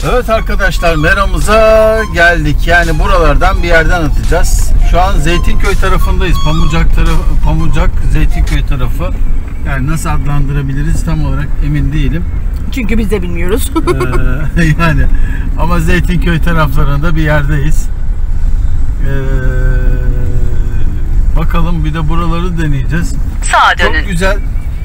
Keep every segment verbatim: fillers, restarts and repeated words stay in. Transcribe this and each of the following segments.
Evet arkadaşlar, meramıza geldik. Yani buralardan bir yerden atacağız. Şu an Zeytinköy tarafındayız. Pamucak tarafı, Pamucak Zeytinköy tarafı. Yani nasıl adlandırabiliriz tam olarak emin değilim. Çünkü biz de bilmiyoruz. ee, yani ama Zeytinköy taraflarında bir yerdeyiz. Ee, bakalım bir de buraları deneyeceğiz. Sağa dönün. Çok güzel.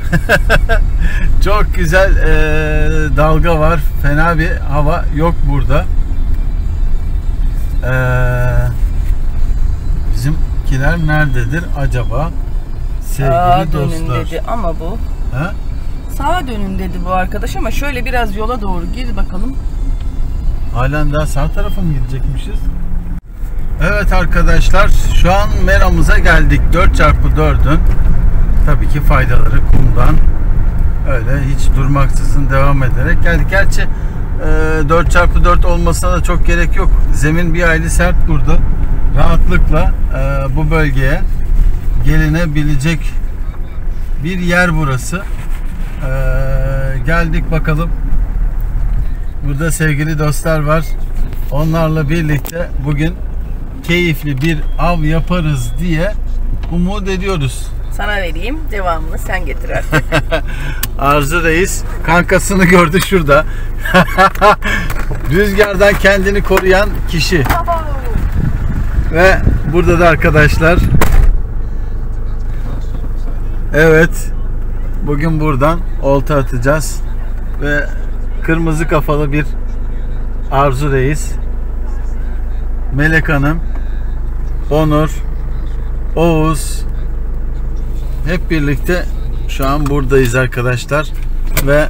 Çok güzel e, dalga var. Fena bir hava yok burada. E, bizimkiler nerededir acaba? Sevgili Sağa dönün dostlar. dedi ama bu. Ha? Sağa dönün dedi bu arkadaş ama şöyle biraz yola doğru gir bakalım. Halen daha sağ tarafa mı gidecekmişiz? Evet arkadaşlar, şu an meramıza geldik. dört çarpı dördün tabii ki faydaları kumdan. Öyle hiç durmaksızın devam ederek geldik. Gerçi e, dört çarpı dört olmasına da çok gerek yok. Zemin bir hayli sert burada. Rahatlıkla e, bu bölgeye gelinebilecek bir yer burası. E, geldik bakalım. Burada sevgili dostlar var. Onlarla birlikte bugün keyifli bir av yaparız diye umut ediyoruz. Sana vereyim. Devamını sen getir artık. Arzu Reis kankasını gördü şurada. Rüzgardan kendini koruyan kişi. Ve burada da arkadaşlar. Evet. Bugün buradan olta atacağız. Ve kırmızı kafalı bir Arzu Reis, Melek Hanım, Onur, Oğuz hep birlikte şu an buradayız arkadaşlar ve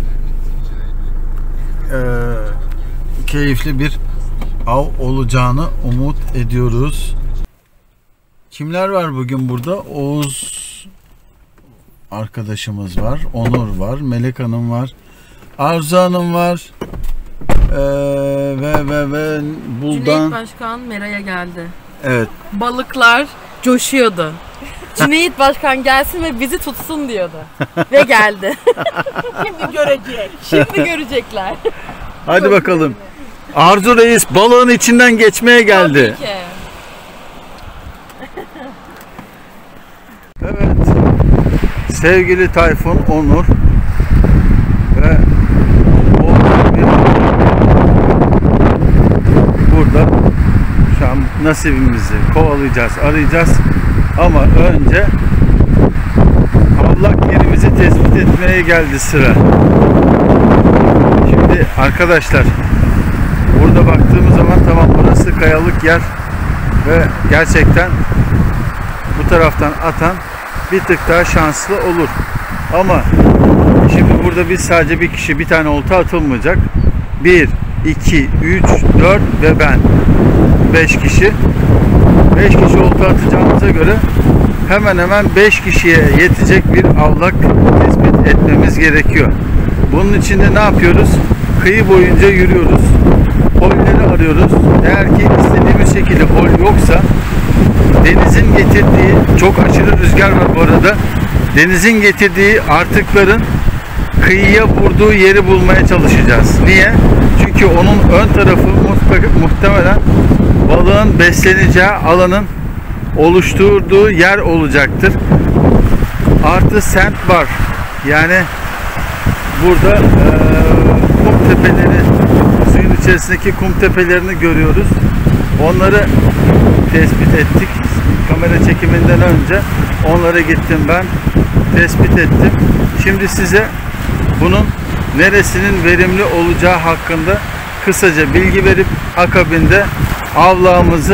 e, keyifli bir av olacağını umut ediyoruz. Kimler var bugün burada? Oğuz arkadaşımız var, Onur var, Melek Hanım var, Arzu Hanım var. Ee, ve ve ve Buldan. Cüneyt Başkan Mera'ya geldi. Evet. Balıklar coşuyordu. Cüneyt Başkan gelsin ve bizi tutsun diyordu. Ve geldi. Şimdi görecek. Şimdi görecekler. Hadi bakalım. Arzu Reis balığın içinden geçmeye geldi. Tabii ki. Evet. Sevgili Tayfun, Onur ve burada şu an nasibimizi kovalayacağız, arayacağız ama önce avlak yerimizi tespit etmeye geldi sıra. Şimdi arkadaşlar burada baktığımız zaman tamam, burası kayalık yer ve gerçekten bu taraftan atan bir tık daha şanslı olur ama şimdi burada biz sadece bir kişi, bir tane olta atılmayacak. bir iki, üç, dört ve ben. beş kişi. beş kişi olta atacağımıza göre hemen hemen beş kişiye yetecek bir avlak tespit etmemiz gerekiyor. Bunun için de ne yapıyoruz? Kıyı boyunca yürüyoruz. Holleri arıyoruz. Eğer ki istediğimiz şekilde hol yoksa denizin getirdiği, çok aşırı rüzgar var bu arada. Denizin getirdiği artıkların kıyıya vurduğu yeri bulmaya çalışacağız. Niye? Çünkü onun ön tarafı muhtemelen balığın besleneceği alanın oluşturduğu yer olacaktır. Artı sand var. Yani burada e, kum tepeleri, suyun içerisindeki kum tepelerini görüyoruz. Onları tespit ettik. Kamera çekiminden önce onlara gittim ben. Tespit ettim. Şimdi size bunun neresinin verimli olacağı hakkında kısaca bilgi verip akabinde avlağımızı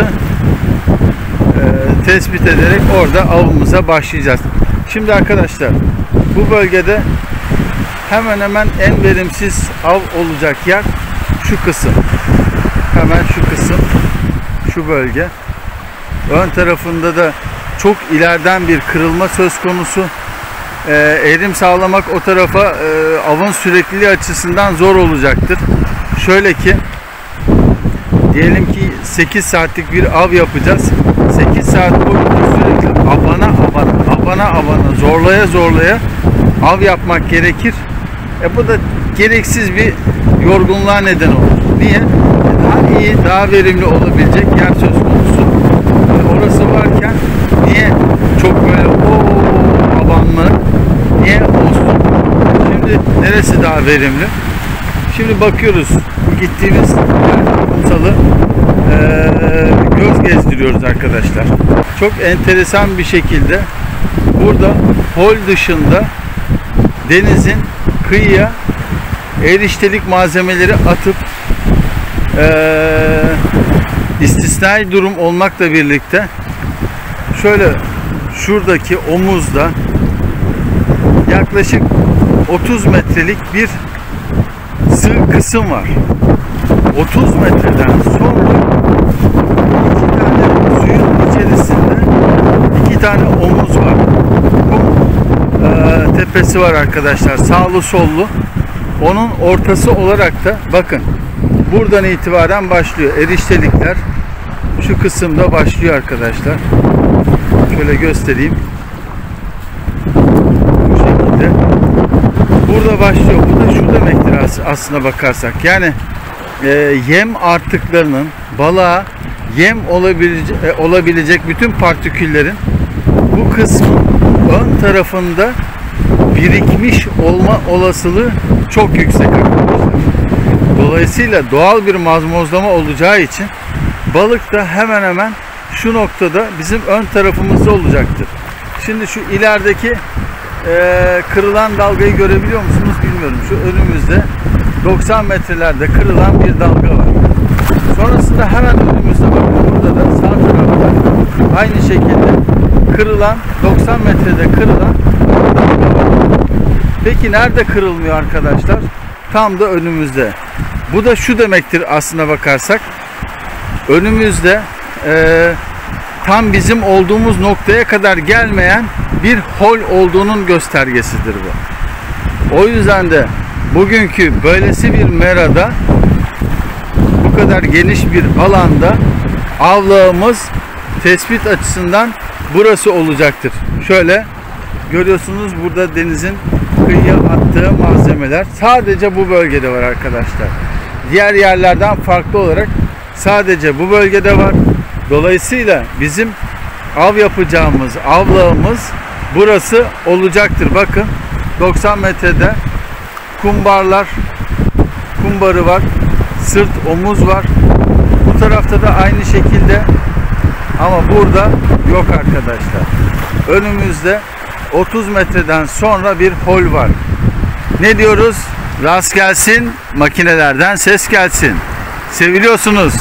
e, tespit ederek orada avımıza başlayacağız. Şimdi arkadaşlar bu bölgede hemen hemen en verimsiz av olacak yer şu kısım. Hemen şu kısım, şu bölge. Ön tarafında da çok ileriden bir kırılma söz konusu. E, eğrim sağlamak o tarafa e, avın sürekliliği açısından zor olacaktır. Şöyle ki diyelim ki sekiz saatlik bir av yapacağız. sekiz saat boyunca sürekli abana abana abana abana zorlaya zorlaya av yapmak gerekir. E bu da gereksiz bir yorgunluğa neden olur. Niye? Daha iyi, daha verimli olabilecek yer söz konusu. E, orası varken niye çok böyle o alanlı niye olsun? Şimdi neresi daha verimli? Şimdi bakıyoruz. Bu gittiğimiz kumsalı e, göz gezdiriyoruz arkadaşlar. Çok enteresan bir şekilde burada hol dışında denizin kıyıya eriştelik malzemeleri atıp e, istisnai durum olmakla birlikte şöyle şuradaki omuzda yaklaşık otuz metrelik bir sığ kısım var. otuz metreden sonra iki tane suyun içerisinde iki tane omuz var. Kum e, tepesi var arkadaşlar. Sağlı sollu. Onun ortası olarak da bakın buradan itibaren başlıyor. Eriştelikler şu kısımda başlıyor arkadaşlar. Şöyle göstereyim. Bu şekilde. Burada başlıyor. Bu da şu demektir aslına bakarsak. Yani e, yem artıklarının balığa yem olabilecek, e, olabilecek bütün partiküllerin bu kısmın ön tarafında birikmiş olma olasılığı çok yüksek arkadaşlar. Dolayısıyla doğal bir mazmozlama olacağı için balık da hemen hemen şu noktada bizim ön tarafımızda olacaktır. Şimdi şu ilerideki e, kırılan dalgayı görebiliyor musunuz bilmiyorum. Şu önümüzde doksan metrelerde kırılan bir dalga var. Sonrasında hemen önümüzde bakın burada da sağ tarafta aynı şekilde kırılan doksan metrede kırılan dalga var. Peki nerede kırılmıyor arkadaşlar? Tam da önümüzde. Bu da şu demektir aslına bakarsak. Önümüzde e, tam bizim olduğumuz noktaya kadar gelmeyen bir hol olduğunun göstergesidir bu. O yüzden de bugünkü böylesi bir merada bu kadar geniş bir alanda avlağımız tespit açısından burası olacaktır. Şöyle görüyorsunuz burada denizin kıyıya attığı malzemeler sadece bu bölgede var arkadaşlar. Diğer yerlerden farklı olarak sadece bu bölgede var. Dolayısıyla bizim av yapacağımız avlağımız burası olacaktır. Bakın doksan metrede kumbarlar, kumbarı var, sırt omuz var. Bu tarafta da aynı şekilde ama burada yok arkadaşlar. Önümüzde otuz metreden sonra bir hol var. Ne diyoruz? Rast gelsin, makinelerden ses gelsin. Seviliyorsunuz.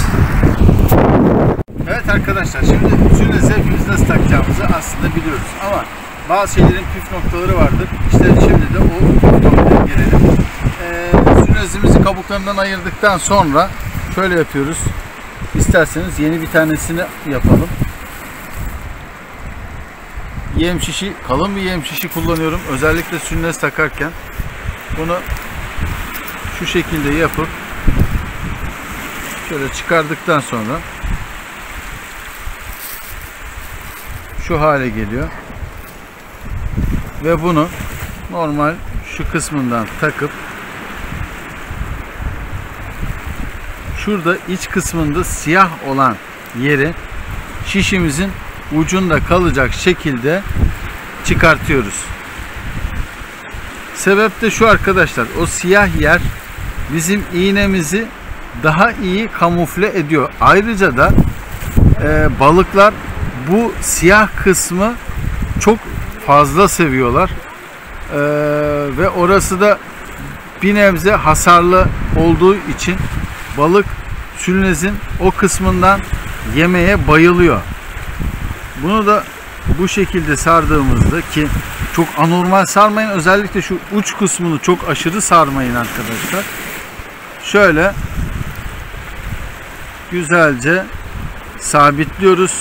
Evet arkadaşlar, şimdi sünezi hepimiz nasıl takacağımızı aslında biliyoruz ama bazı şeylerin püf noktaları vardır. İşte şimdi de o püf noktaya gelelim. Ee, sünezimizi kabuklarından ayırdıktan sonra şöyle yapıyoruz. İsterseniz yeni bir tanesini yapalım. Yem şişi, kalın bir yem şişi kullanıyorum. Özellikle sünnes takarken bunu şu şekilde yapıp şöyle çıkardıktan sonra şu hale geliyor. Ve bunu normal şu kısmından takıp şurada iç kısmında siyah olan yeri şişimizin ucunda kalacak şekilde çıkartıyoruz. Sebep de şu arkadaşlar, o siyah yer bizim iğnemizi daha iyi kamufle ediyor. Ayrıca da e, balıklar bu siyah kısmı çok fazla seviyorlar. E, ve orası da bir nebze hasarlı olduğu için balık sülnezin o kısmından yemeye bayılıyor. Bunu da bu şekilde sardığımızda, ki çok anormal sarmayın, özellikle şu uç kısmını çok aşırı sarmayın arkadaşlar. Şöyle güzelce sabitliyoruz.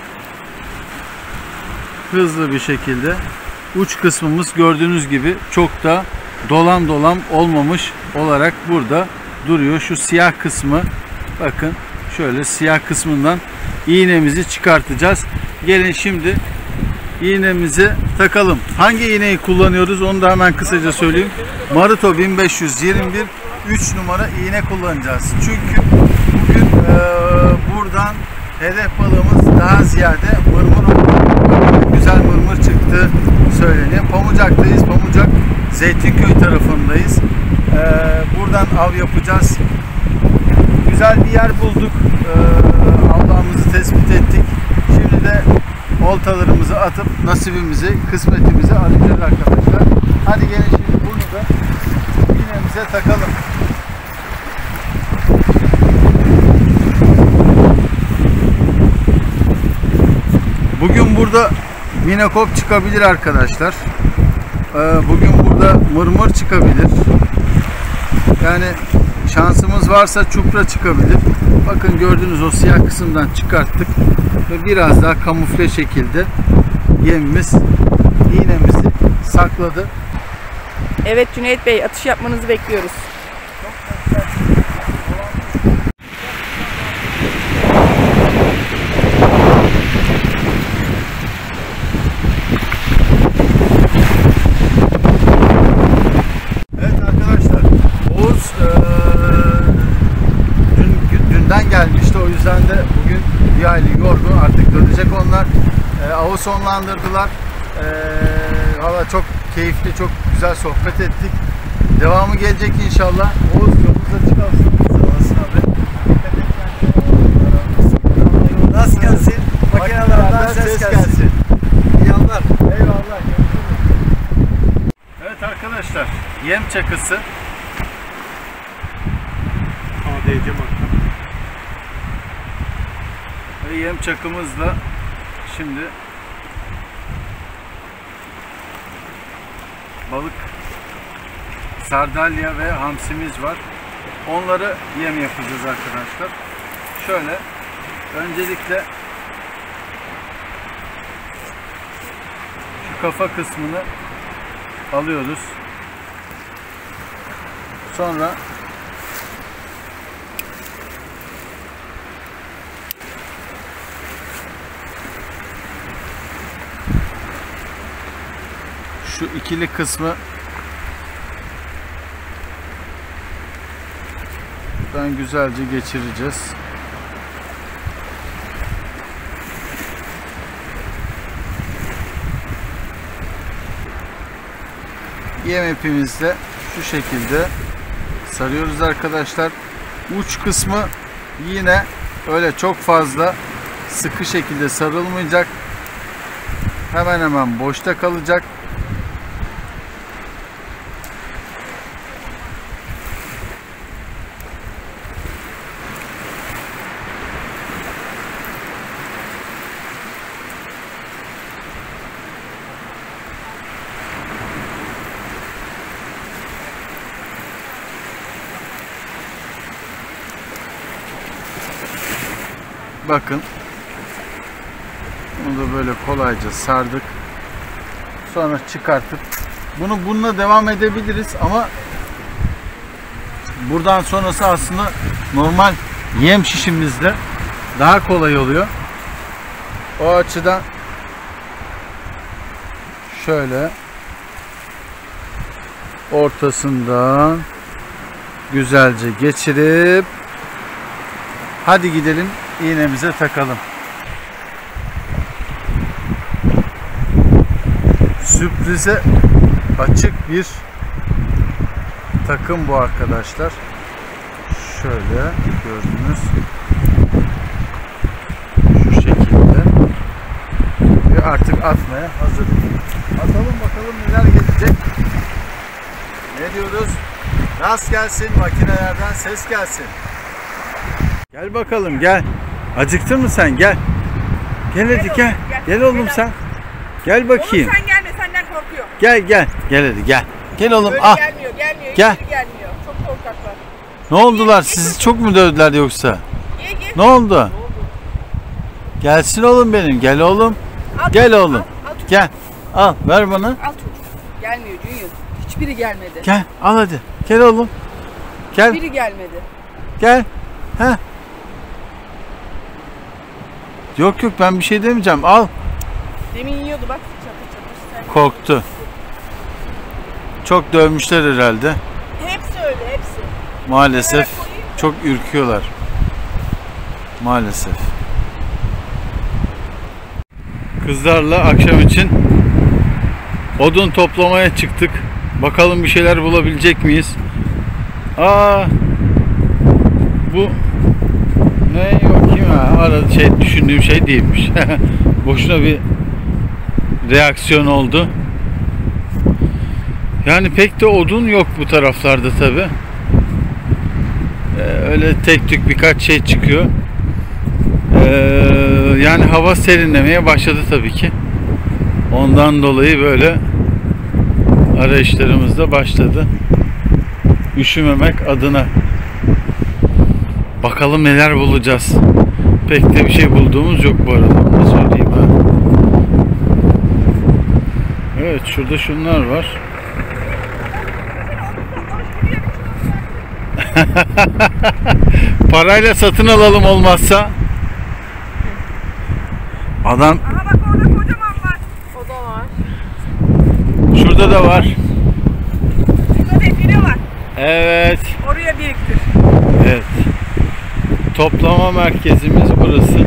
Hızlı bir şekilde uç kısmımız gördüğünüz gibi çok da dolam dolam olmamış olarak burada duruyor. Şu siyah kısmı bakın, şöyle siyah kısmından iğnemizi çıkartacağız. Gelin şimdi iğnemizi takalım. Hangi iğneyi kullanıyoruz onu da hemen kısaca söyleyeyim. Maruto bin beş yüz yirmi bir üç numara iğne kullanacağız. Çünkü bugün e, buradan hedef balığımız daha ziyade mırmır oldu. Güzel mırmır çıktı söyleniyor. Pamucak'tayız. Pamucak Zeytinköy tarafındayız. E, buradan av yapacağız. Güzel bir yer bulduk. E, avlamızı tespit ettik. Şimdi de oltalarımızı atıp nasibimizi, kısmetimizi arayacağız arkadaşlar. Hadi gelin şimdi bunu da iğnemize takalım. Bugün burada minakop çıkabilir arkadaşlar. Bugün burada mırmır çıkabilir. Yani şansımız varsa çupra çıkabilir. Bakın gördüğünüz o siyah kısımdan çıkarttık ve biraz daha kamufle şekilde yemimiz, iğnemizi sakladı. Evet Cüneyt Bey, atış yapmanızı bekliyoruz. Evet arkadaşlar, Oğuz e, dün, dünden gelmişti, o yüzden de bugün bir aylık yorgun, artık dönecek onlar. E, avı sonlandırdılar. E, valla çok keyifli, çok güzel sohbet ettik. Devamı gelecek inşallah. Oğuz yolunuz açık olsun. Sağ olasın abi. Nasıl gelsin? Makinelerden ses, ses gelsin. gelsin. İyi anlar. Eyvallah. Evet arkadaşlar, yem çakısı. A D C marka. Ve yem çakımızla şimdi balık, sardalya ve hamsimiz var. Onları yem yapacağız arkadaşlar. Şöyle öncelikle şu kafa kısmını alıyoruz. Sonra şu ikili kısmı ben güzelce geçireceğiz. Yem ipimizle şu şekilde sarıyoruz arkadaşlar. Uç kısmı yine öyle çok fazla sıkı şekilde sarılmayacak. Hemen hemen boşta kalacak. Bakın. Bunu da böyle kolayca sardık. Sonra çıkartıp bunu bununla devam edebiliriz ama buradan sonrası aslında normal yem şişimizde daha kolay oluyor. O açıdan şöyle ortasından güzelce geçirip hadi gidelim iğnemize takalım. Sürprize açık bir takım bu arkadaşlar. Şöyle gördünüz. Şu şekilde. Ve artık atmaya hazır. Atalım bakalım neler gelecek. Ne diyoruz? Rast gelsin, makinelerden ses gelsin. Gel bakalım gel. Acıktın mı sen? Gel. Gel hadi gel. Gel, gel oğlum sen. Gel bakayım. Oğlum sen gelme, senden korkuyor. Gel gel. Gel hadi gel. Gel oğlum. Böyle ah. gelmiyor, gelmiyor. Gel. Hiçbiri gelmiyor. Çok korkaklar. Ne oldular? Sizi çok mu dövdüler yoksa? Ye, ye. Ne oldu? Gelsin oğlum benim. Gel oğlum. Al, Gel al, oğlum. al çocuk. Gel. Al ver bana. Al çocuk. Gelmiyor Junior. Hiçbiri gelmedi. Gel. Al hadi. Gel oğlum. Gel. Hiçbiri gelmedi. Gel. Heh. Yok yok ben bir şey demeyeceğim. Al. Demin yiyordu bak. Çatır çatır. Sen... Korktu. Çok dövmüşler herhalde. Hepsi öyle, hepsi. maalesef çok ürküyorlar. Maalesef. Kızlarla akşam için odun toplamaya çıktık. Bakalım bir şeyler bulabilecek miyiz? Aa, bu ne yok kim ha? Arada şey düşündüğüm şey değilmiş. Boşuna bir reaksiyon oldu. Yani pek de odun yok bu taraflarda tabi. Ee, öyle tek tük birkaç şey çıkıyor. Ee, yani hava serinlemeye başladı tabii ki. Ondan dolayı böyle arayışlarımız da başladı. Üşümemek adına. Bakalım neler bulacağız. Pek de bir şey bulduğumuz yok bu arada. Onu da söyleyeyim ha. Evet, şurada şunlar var. Parayla satın alalım olmazsa. Adam. Aha bak orada kocaman var. O da var. Şurada da var. Şurada define var. Evet. Oraya biriktir. Evet. Toplama merkezimiz burası.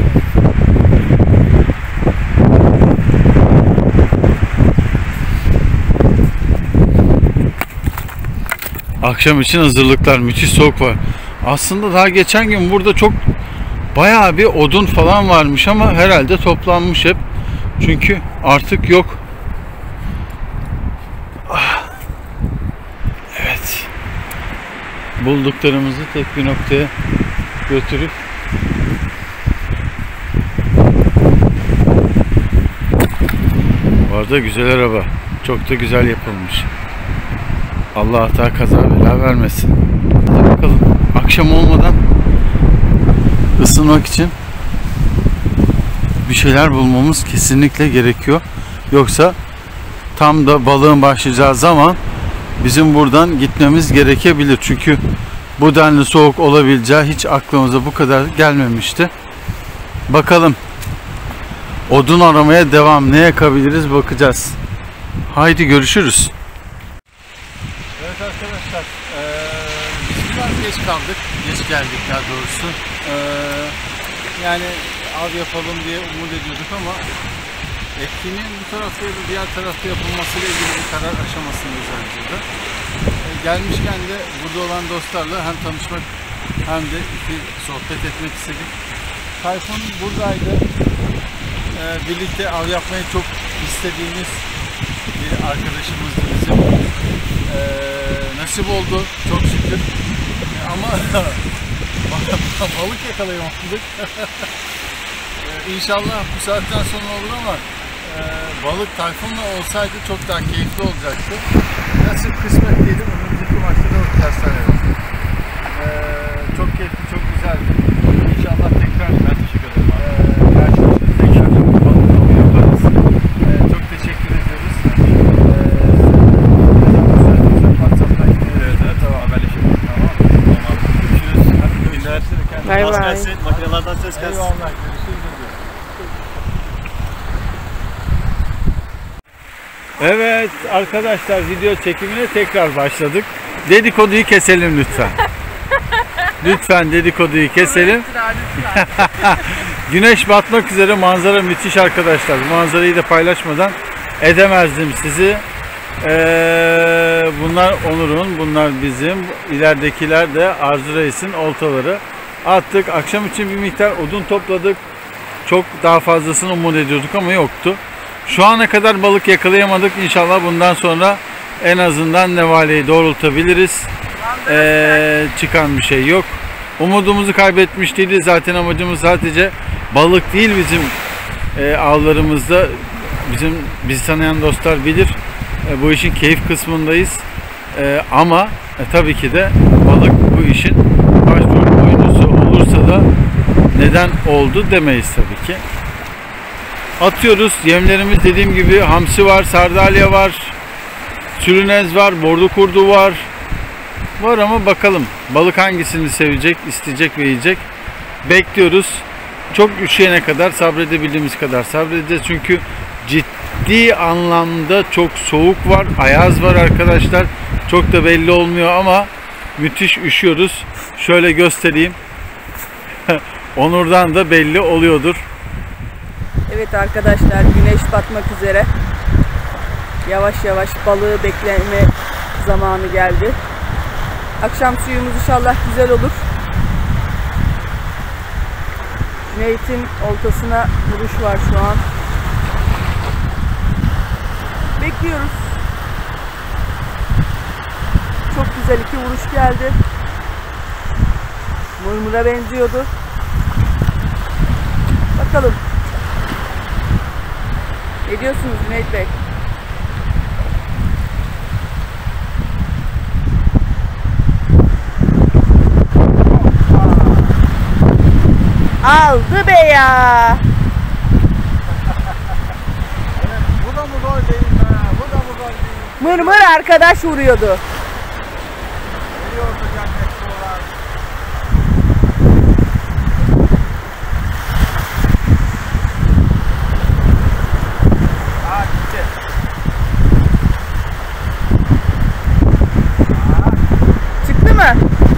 Akşam için hazırlıklar, müthiş soğuk var. Aslında daha geçen gün burada çok bayağı bir odun falan varmış ama herhalde toplanmış hep. Çünkü artık yok. Evet. Bulduklarımızı tek bir noktaya götürüp bu arada güzel araba. Çok da güzel yapılmış. Allah hata kaza bela vermesin. Hadi bakalım. Akşam olmadan ısınmak için bir şeyler bulmamız kesinlikle gerekiyor. Yoksa tam da balığın başlayacağı zaman bizim buradan gitmemiz gerekebilir. Çünkü bu denli soğuk olabileceği hiç aklımıza bu kadar gelmemişti. Bakalım. Odun aramaya devam. Ne yakabiliriz bakacağız. Haydi görüşürüz. Evet arkadaşlar. Ee, biz biraz geç kaldık. Geç geldik daha doğrusu. Ee, yani av yapalım diye umut ediyorduk ama etkinliğin bu tarafta ya da diğer tarafta yapılmasıyla ilgili bir karar aşamasındayız burada. Ee, gelmişken de burada olan dostlarla hem tanışmak hem de iki sohbet etmek istedik. Tayfun buradaydı. Ee, birlikte av yapmayı çok istediğimiz bir arkadaşımızdı bizim. Ee, nasip oldu çok şükür. Ee, ama balık yakalayamadık. ee, İnşallah bu saatten sonra olur ama e, balık Tayfun'la olsaydı çok daha keyifli olacaktı. Nasip kısmet diyelim. Önümüzdeki maçta da bakacağız sanırım. Ee, çok keyifli, çok güzeldi. İnşallah tekrar ben teşekkür ederim. Ee, karşılaşırız tekrar balık avı yaparız. Ee, çok teşekkür ediyoruz. Ee, WhatsApp'tan gidiyoruz. Evet, tamam haberleşelim. Tamam. Tamam. Görüşürüz. Hadi görüşürüz. Bay Rast bay. gelsin, makinelerden ses gelsin. Eyvallah. Görüşürüz. Evet arkadaşlar, video çekimine tekrar başladık. Dedikoduyu keselim lütfen. Lütfen dedikoduyu keselim. Güneş batmak üzere, manzara müthiş arkadaşlar. Bu manzarayı da paylaşmadan edemezdim sizi. Ee, bunlar Onur'un, bunlar bizim. İleridekiler de Arzu Reis'in oltaları. Attık. Akşam için bir miktar odun topladık. Çok daha fazlasını umut ediyorduk ama yoktu. Şu ana kadar balık yakalayamadık. İnşallah bundan sonra en azından nevaleyi doğrultabiliriz. Ee, çıkan bir şey yok. Umudumuzu kaybetmiş değiliz. Zaten amacımız sadece balık değil bizim e, avlarımızda. Bizim bizi tanıyan dostlar bilir. E, bu işin keyif kısmındayız. E, ama e, tabii ki de balık bu işin başrol oyuncusu olursa da neden oldu demeyiz tabii ki. Atıyoruz. Yemlerimiz dediğim gibi hamsi var, sardalya var, sülünez var, bordo kurdu var. Var ama bakalım balık hangisini sevecek, isteyecek ve yiyecek. Bekliyoruz. Çok üşüyene kadar, sabredebildiğimiz kadar sabredeceğiz. Çünkü ciddi anlamda çok soğuk var, ayaz var arkadaşlar. Çok da belli olmuyor ama müthiş üşüyoruz. Şöyle göstereyim. Onur'dan da belli oluyordur. Evet arkadaşlar, güneş batmak üzere. Yavaş yavaş balığı bekleme zamanı geldi. Akşam suyumuz inşallah güzel olur. Cüneyt'in oltasına vuruş var şu an. Bekliyoruz. Çok güzel iki vuruş geldi. Mırmıra benziyordu. Bakalım. Ne diyorsunuz Cüneyt Bey? Aldı be ya. Bu da mı gol değil be? Bu da mı gol değil? Mırmır arkadaş vuruyordu. Geliyordu cennetli olan. Aa gitti. Çıktı mı?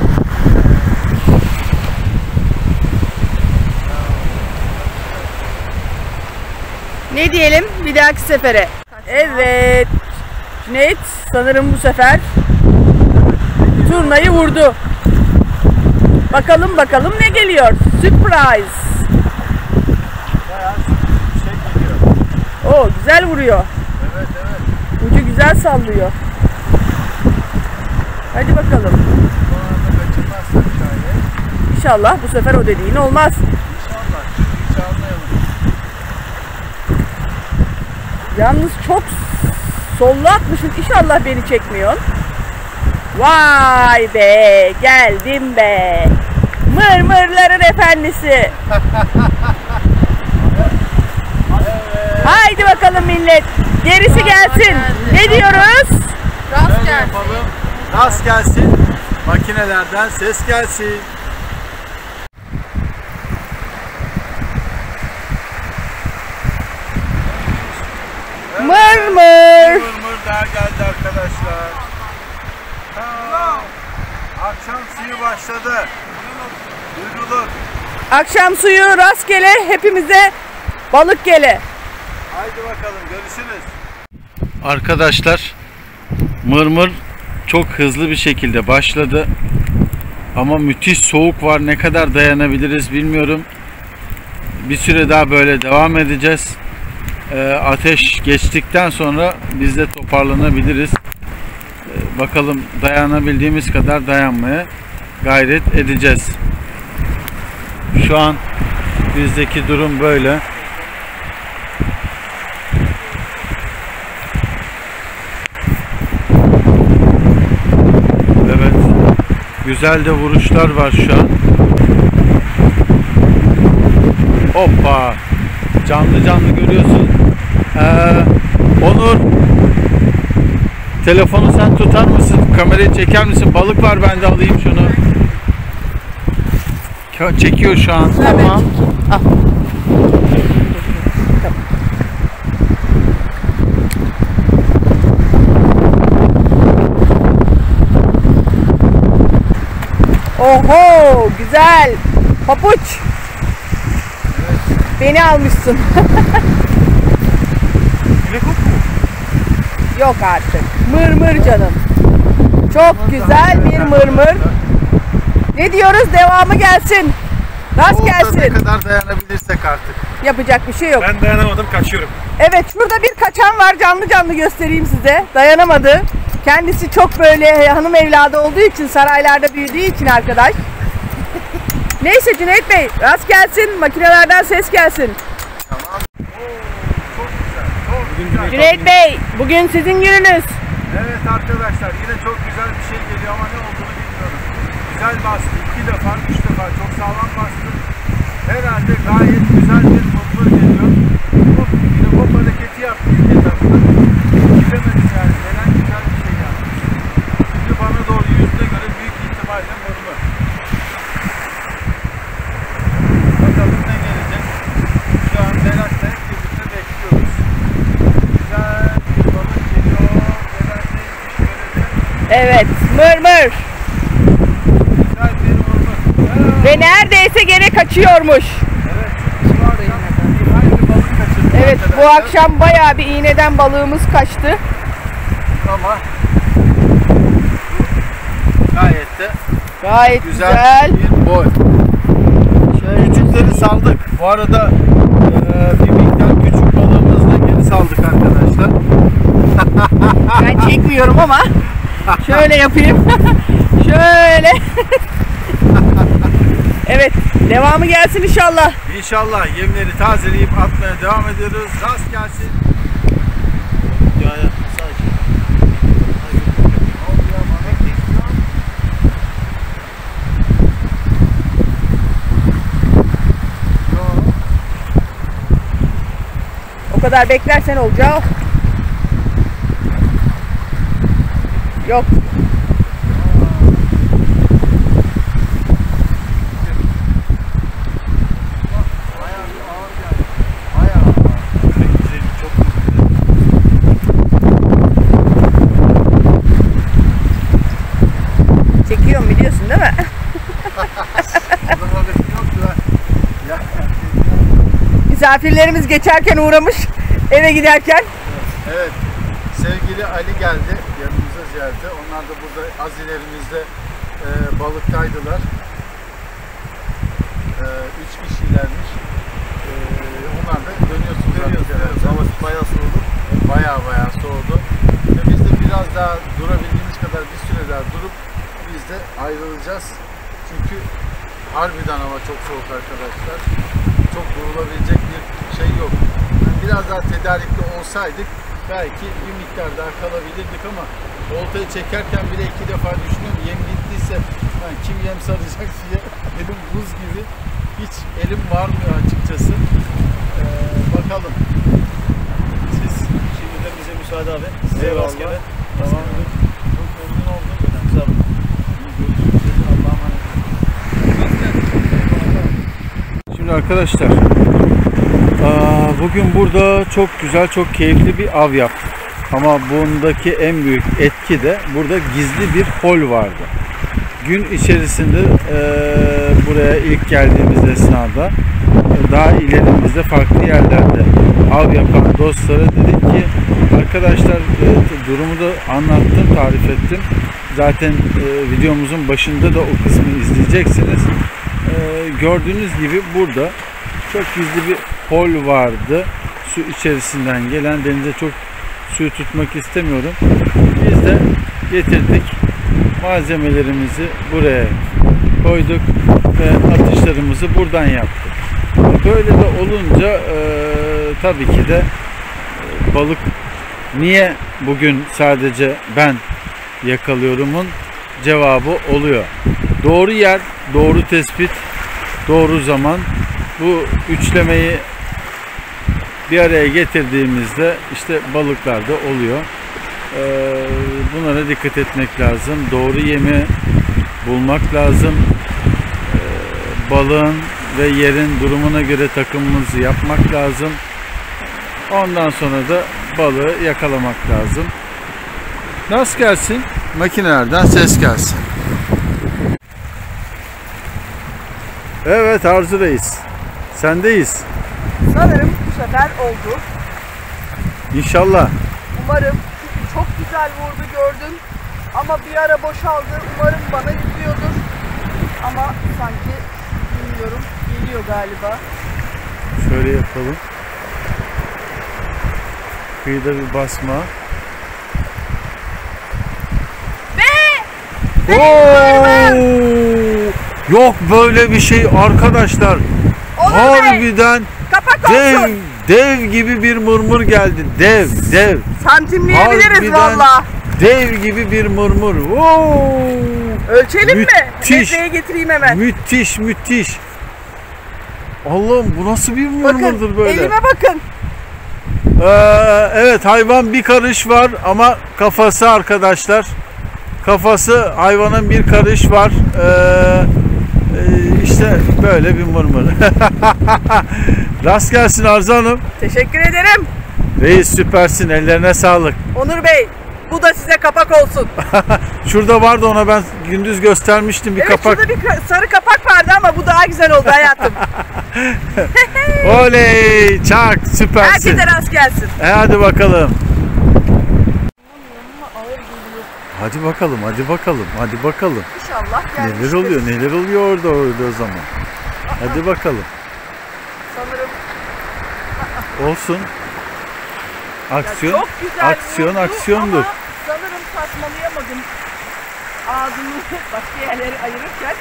Ne diyelim bir dahaki sefere? Evet. Cüneyt sanırım bu sefer turnayı vurdu. Bakalım bakalım ne geliyor? Surprise. Bayağı bir şey geliyor. Oo güzel vuruyor. Evet evet. Ucu güzel sallıyor. Hadi bakalım. Bu arada kaçırmazsak şayet. İnşallah bu sefer o dediğin olmaz. İnşallah. Hiç almayalım. Yalnız çok sollu atmışsın. İnşallah beni çekmiyorsun. Vay be, geldim be. Mırmırların efendisi. Evet. Haydi bakalım millet. Gerisi gelsin. Ne diyoruz? Rast Şöyle gelsin. yapalım. Rast gelsin. Makinelerden ses gelsin. Mırmır. Mırmır daha geldi arkadaşlar. Ha, akşam suyu başladı. Duyduluk. Akşam suyu rastgele hepimize balık gele. Haydi bakalım görüşürüz. Arkadaşlar, mırmır çok hızlı bir şekilde başladı. Ama müthiş soğuk var. Ne kadar dayanabiliriz bilmiyorum. Bir süre daha böyle devam edeceğiz. Ee, ateş geçtikten sonra biz de toparlanabiliriz. Ee, bakalım dayanabildiğimiz kadar dayanmaya gayret edeceğiz. Şu an bizdeki durum böyle. Evet. Güzel de vuruşlar var şu an. Hoppa. Canlı canlı görüyorsun. Ee, Onur, telefonu sen tutar mısın? Kamerayı çeker misin? Balık var, ben de alayım şunu. Ka- Çekiyor şu an. Tamam. Al. Oho, güzel. Papuç. Beni almışsın. Yok artık. Mırmır canım. Çok güzel bir mırmır. Ne diyoruz? Devamı gelsin. Rast Olta ne gelsin. kadar dayanabilirsek artık. Yapacak bir şey yok. Ben dayanamadım, kaçıyorum. Evet, şurada bir kaçan var, canlı canlı göstereyim size. Dayanamadı. Kendisi çok böyle hanım evladı olduğu için, saraylarda büyüdüğü için arkadaş. Neyse Cüneyt Bey, rast gelsin, makinelerden ses gelsin. Tamam. Oo, çok güzel, çok güzel. Cüneyt Bey, bugün sizin gününüz. Evet arkadaşlar, yine çok güzel bir şey geliyor ama ne olduğunu bilmiyorum. Güzel bastı, iki defa, üç defa çok sağlam bastı. Herhalde gayet güzel bir mutlu geliyor. Hop, yine hop hareketi yaptı ilk etapta. Bilemedim yani, gelen güzel bir şey yaptı. Şimdi bana doğru yüzüne göre büyük ihtimalle mırmır. Bakalım ne gelecek. Şu an merakla hep birlikte bekliyoruz. Güzel bir balık geliyor. Neden neymiş görelim. Evet, mırmır. Ve neredeyse gene kaçıyormuş. Evet, bu akşam hayli balık kaçırdık Evet, bu arkadaşlar. akşam bayağı bir iğneden balığımız kaçtı. Ama gayet de Gayet güzel, güzel. bir boy. Şöyle Küçükleri saldık. Bu arada e, bir miktar küçük balığımızı da geri saldık arkadaşlar. ben çekmiyorum ama şöyle yapayım. Şöyle. Evet, devamı gelsin inşallah. İnşallah yemleri tazeleyip atmaya devam ediyoruz. Rast gelsin. Ya ya sakin. Ne oldu ya? Mamek bekliyor. Yok. O kadar beklersen olacağı. Yok. Bayağı bir ağır geldi. Bayağı ağır. Güzel, çok güzel. Çekiyorum biliyorsun değil mi? Bundan haberim yoktu ha. Ya. Misafirlerimiz geçerken uğramış eve giderken. Evet. Sevgili Ali geldi yanımıza ziyarete. Onlar da burada az ilerimizde e, balıktaydılar. E, üç kişilermiş. E, onlar da dönüyorsunuz. Dönüyoruz. Hava bayağı soğudu. Bayağı bayağı soğudu. Ve biz de biraz daha durabildiğimiz kadar bir süre daha durup biz de ayrılacağız. Çünkü harbiden hava çok soğuk arkadaşlar. Çok durulabilecek bir şey yok. Yani biraz daha tedarikli olsaydık belki bir miktar daha kalabilirdik ama oltayı çekerken bile iki defa düşünüyorum. Yem bittiyse yani kim yem saracak diye elim buz gibi. Hiç elim varmıyor açıkçası. Ee, bakalım. Siz şimdiden bize müsaade abi. Size rastgele. Tamam. Çok memnun oldum. Sağ olun. İyi görüşürüz. Allah'a emanet. Şimdi arkadaşlar aa, bugün burada çok güzel, çok keyifli bir av yaptık. Ama bundaki en büyük etki de burada gizli bir hol vardı. Gün içerisinde e, buraya ilk geldiğimiz esnada e, daha ilerimizde farklı yerlerde av yapan dostlara dedik ki arkadaşlar e, durumu da anlattım, tarif ettim. Zaten e, videomuzun başında da o kısmı izleyeceksiniz. E, gördüğünüz gibi burada çok gizli bir hol vardı. Su içerisinden gelen, denize çok suyu tutmak istemiyorum. Biz de getirdik. Malzemelerimizi buraya koyduk ve atışlarımızı buradan yaptık. Böyle de olunca e, tabii ki de e, balık niye bugün sadece ben yakalıyorumun cevabı oluyor. Doğru yer, doğru tespit, doğru zaman. Bu üçlemeyi bir araya getirdiğimizde işte balıklar da oluyor. Ee, bunlara dikkat etmek lazım. Doğru yemi bulmak lazım. Ee, balığın ve yerin durumuna göre takımımızı yapmak lazım. Ondan sonra da balığı yakalamak lazım. Nasıl gelsin? Makinelerden ses gelsin. Evet Arzu Reis. Sendeyiz. Sanırım bu sefer oldu. İnşallah. Umarım, çünkü çok güzel vurdu gördün. Ama bir ara boşaldı. Umarım bana yüzüyordur. Ama sanki bilmiyorum. Geliyor galiba. Şöyle yapalım. Kıyıda bir basma. Ve Oo! Yok böyle bir şey arkadaşlar. Onur Bey, Harbiden kapak dev, olsun. dev gibi bir mırmır geldi. Dev, dev. Santimleyebiliriz Harbiden valla. Dev gibi bir mırmır. Oo! Ölçelim mi? Müthiş. Metreye getireyim hemen. Müthiş, müthiş. Allah'ım bu nasıl bir mırmırdır Bakın böyle? elime bakın. Ee, evet hayvan bir karış var ama kafası arkadaşlar. Kafası hayvanın bir karış var. Ee, e, işte böyle bir mırmır. Rast gelsin Arzu Hanım. Teşekkür ederim. Reis süpersin. Ellerine sağlık. Onur Bey, Bu da size kapak olsun. Şurada vardı, ona ben gündüz göstermiştim bir Evet, kapak. şurada bir ka- sarı kapak vardı ama bu daha güzel oldu hayatım. Oley! Çak! Süpersin. Herkese rast gelsin. E hadi bakalım. Hadi bakalım, hadi bakalım, hadi bakalım. İnşallah gelmiştir. Neler oluyor, neler oluyor orada orada o zaman. Hadi bakalım. Sanırım Olsun. Aksiyon, çok güzel aksiyon, vurdu aksiyondur. ama sanırım saçmalayamadım. Ağzımı başka yerlere ayırırken.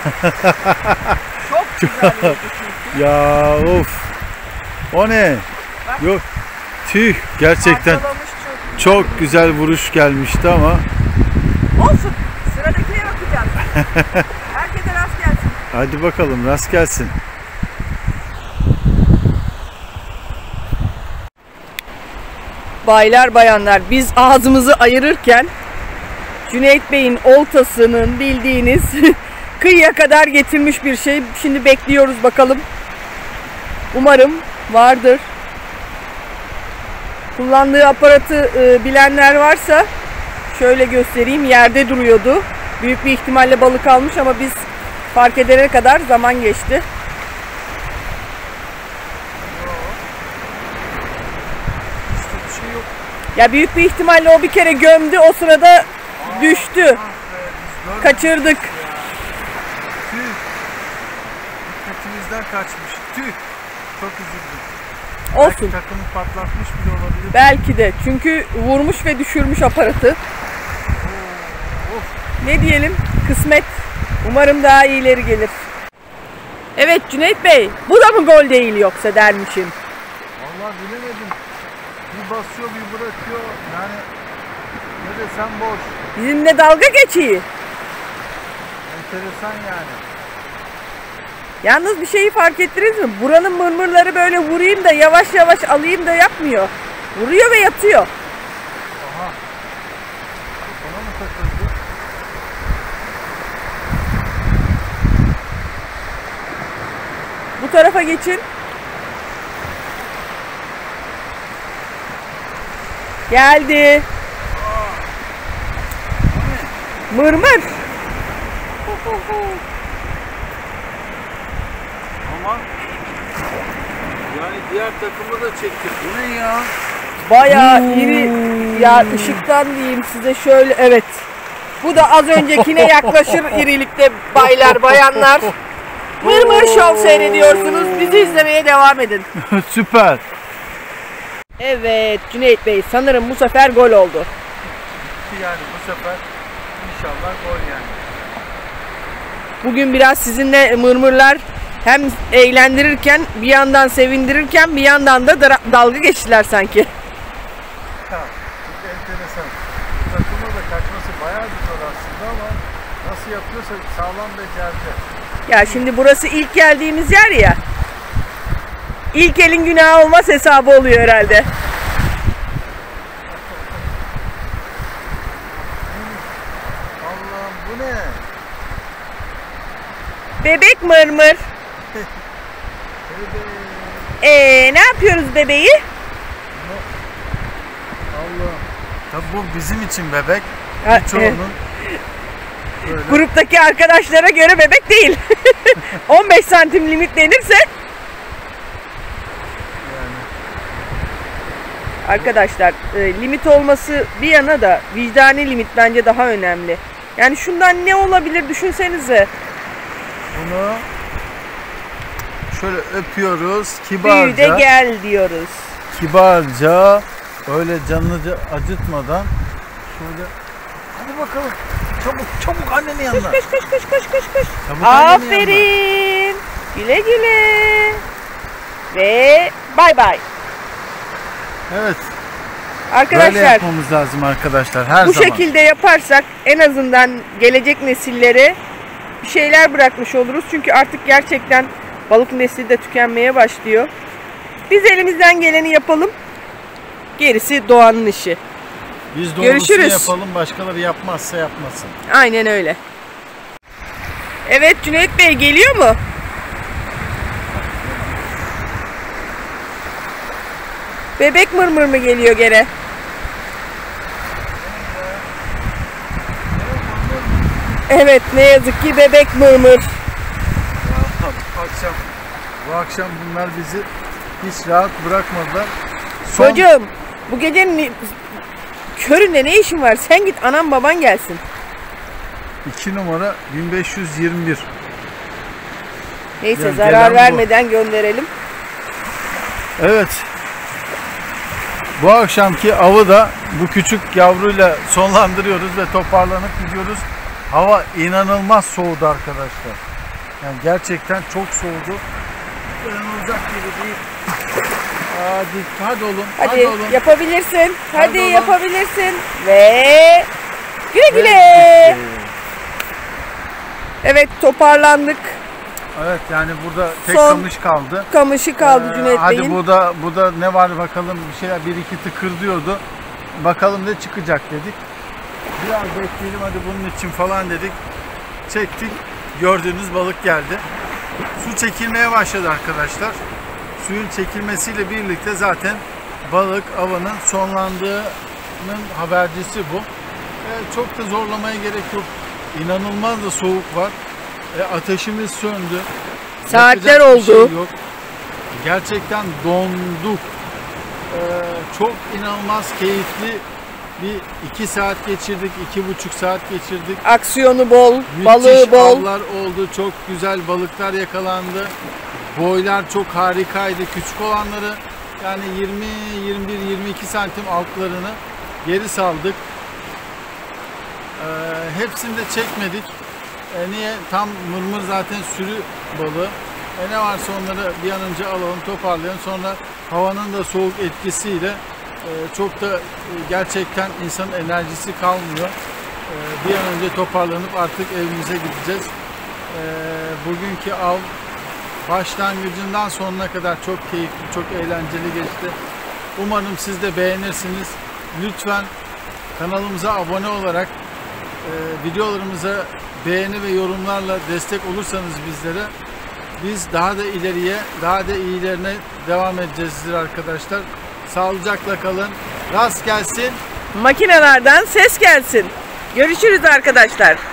Çok güzel vurdu çünkü. Ya of. O ne? Bak. Yok. Tüh, gerçekten Parçalamış çok. çok güzel vuruş gelmişti ama. Olsun. Sıradakine bakacağız. Herkese rast gelsin. Hadi bakalım, rast gelsin. Baylar bayanlar, biz ağzımızı ayırırken Cüneyt Bey'in oltasının bildiğiniz kıyıya kadar getirmiş bir şey. Şimdi bekliyoruz bakalım. Umarım vardır. Kullandığı aparatı e, bilenler varsa şöyle göstereyim. Yerde duruyordu. Büyük bir ihtimalle balık almış ama biz fark edene kadar zaman geçti. Ya büyük bir ihtimalle o bir kere gömdü, o sırada düştü. Kaçırdık. Tüh. Dikkatimizden kaçmış. Tüh. Çok üzüldüm. Olsun. Belki takımı patlatmış bile olabilir. Belki de. Çünkü vurmuş ve düşürmüş aparatı. Ne diyelim? Kısmet. Umarım daha iyileri gelir. Evet Cüneyt Bey, bu da mı gol değil yoksa dermişim. Vallahi bilemedim. Bir basıyor bir bırakıyor. Yani ne desem boş. Bizimle dalga geçiyor. Enteresan yani. Yalnız bir şeyi fark ettiniz mi? Buranın mırmırları böyle vurayım da yavaş yavaş alayım da yapmıyor. Vuruyor ve yatıyor. Aha. Ona mı takıldı? Bu tarafa geçin. Geldi. Mırmır. Ama yani diğer takımı da çekti. Bu ne ya? Bayağı iri, ya ışıktan diyeyim size şöyle, evet. Bu da az öncekine yaklaşır irilikte baylar bayanlar. Mırmır Show seyrediyorsunuz. Bizi izlemeye devam edin. Süper. Evet Cüneyt Bey, sanırım bu sefer gol oldu. Yani bu sefer inşallah gol yani. Bugün biraz sizinle mırmırlar hem eğlendirirken, bir yandan sevindirirken, bir yandan da dara- dalga geçtiler sanki. Ha, çok enteresan. Bu takımın da kaçması bayağı zor aslında ama nasıl yapıyorsa sağlam becerdi. Ya şimdi burası ilk geldiğimiz yer ya. İlk elin günahı olmaz hesabı oluyor herhalde. Allah'ım bu ne? Bebek mırmır. Ee, ne yapıyoruz bebeği? Allah'ım. Tabii bu bizim için bebek. Ha, Birçoğunun böyle. Gruptaki arkadaşlara göre bebek değil. on beş santim limitlenirse. Arkadaşlar e, limit olması bir yana da vicdani limit bence daha önemli. Yani şundan ne olabilir düşünsenize. Bunu şöyle öpüyoruz Büyü de kibarca. gel diyoruz. Kibarca, öyle canlıca acıtmadan Şöyle. Hadi bakalım. Çabuk çabuk annenin yanına. Koş koş koş koş koş koş. Çabuk annenin yanına. Aferin. Güle güle. Ve bay bay. evet, böyle Arkadaşlar yapmamız lazım arkadaşlar her bu zaman. şekilde yaparsak en azından gelecek nesillere bir şeyler bırakmış oluruz. Çünkü artık gerçekten balık nesli de tükenmeye başlıyor. Biz elimizden geleni yapalım. Gerisi doğanın işi. Biz doğrusunu Görüşürüz. yapalım, başkaları yapmazsa yapmasın. Aynen öyle. Evet Cüneyt Bey geliyor mu? Bebek mırmır mı geliyor gene? Evet, ne yazık ki bebek mırmır. Akşam, bu akşam bunlar bizi hiç rahat bırakmadılar. Son, Çocuğum, bu gecenin köründe ne işin var? Sen git, anan baban gelsin. iki numara bin beş yüz yirmi bir. Neyse, Yani zarar gelen bu. vermeden gönderelim. Evet. Bu akşamki avı da bu küçük yavruyla sonlandırıyoruz ve toparlanıp gidiyoruz. Hava inanılmaz soğudu arkadaşlar. Yani gerçekten çok soğudu. Dayanılacak gibi değil. Hadi, hadi olun. Hadi, Hadi olun. yapabilirsin. Hadi, Hadi oğlum. yapabilirsin. Ve güle güle. Ve bitti. Evet, toparlandık. Evet, yani burada tek Son kamış kaldı. Kamışı kaldı Ee, Cüneyt hadi Bey'in. bu da bu da ne var bakalım, bir şeyler bir iki tıkır diyordu. Bakalım ne çıkacak dedik. Biraz bekleyelim hadi bunun için falan dedik. Çektik. Gördüğünüz balık geldi. Su çekilmeye başladı arkadaşlar. Suyun çekilmesiyle birlikte zaten balık avının sonlandığının habercisi bu. Ee, çok da zorlamaya gerek yok. İnanılmaz da soğuk var. E, ateşimiz söndü. Saatler Yapacak bir oldu. şey yok. Gerçekten donduk. Ee, çok inanılmaz keyifli bir iki saat geçirdik, iki buçuk saat geçirdik. Aksiyonu bol, Müthiş balığı bol. avlar oldu, çok güzel balıklar yakalandı. Boylar çok harikaydı. Küçük olanları yani yirmi, yirmi bir, yirmi iki santim altlarını geri saldık. Ee, hepsini de çekmedik. E niye? Tam mırmır zaten sürü balığı. E ne varsa onları bir an önce alalım, toparlayalım. Sonra havanın da soğuk etkisiyle e, çok da e, gerçekten insanın enerjisi kalmıyor. E, bir an önce toparlanıp artık evimize gideceğiz. E, bugünkü av başlangıcından sonuna kadar çok keyifli, çok eğlenceli geçti. Umarım siz de beğenirsiniz. Lütfen kanalımıza abone olarak e, videolarımıza beğeni ve yorumlarla destek olursanız bizlere, biz daha da ileriye, daha da iyilerine devam edeceğizdir arkadaşlar. Sağlıcakla kalın. Rast gelsin. Makinelerden ses gelsin. Görüşürüz arkadaşlar.